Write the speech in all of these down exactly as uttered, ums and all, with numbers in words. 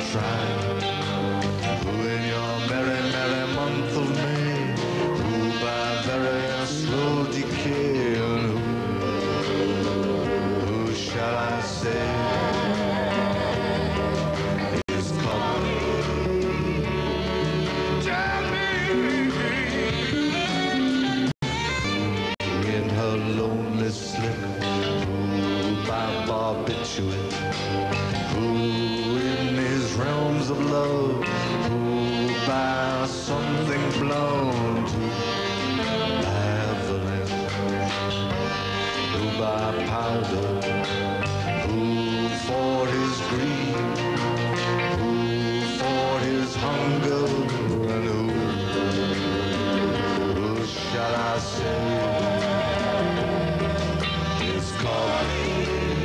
trial? Who in your merry, merry month of May, who by very slow decay, and who, who shall I say is coming? Tell me. In her lonely slip, who by barbiturate, who in these realms of love, who by something blown to avalanche, who by powder, who for his greed, who for his hunger, and who, who shall I say is calling?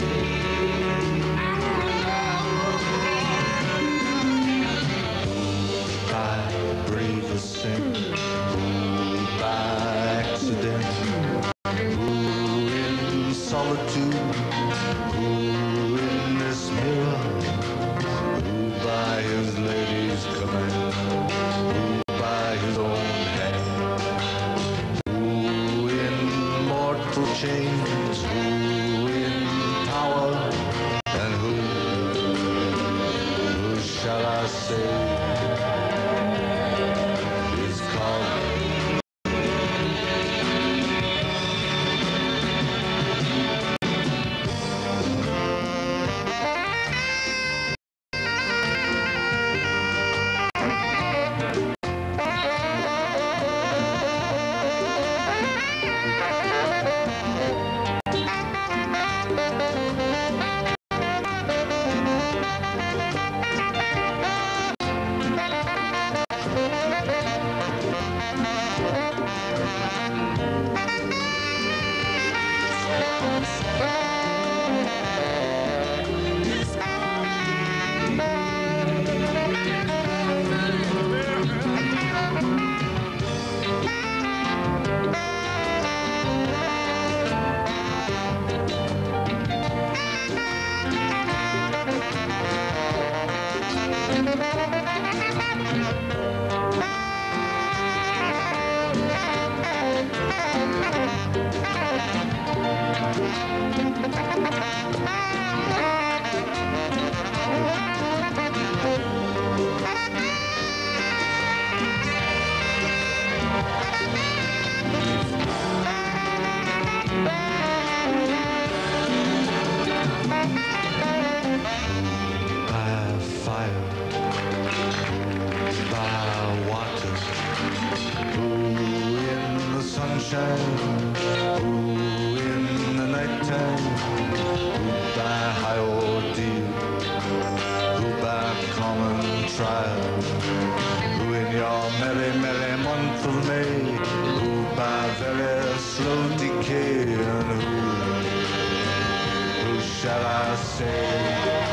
By brave ascent, who by accident, who in solitude, who in this mirror, who by his lady's command, who by his own hand, who in mortal chains, who in power, and who, who shall I say is calling? Sunshine, who in the nighttime, who by high ordeal, who by common trial, who in your merry, merry month of May, who by very slow decay, and who, who shall I say?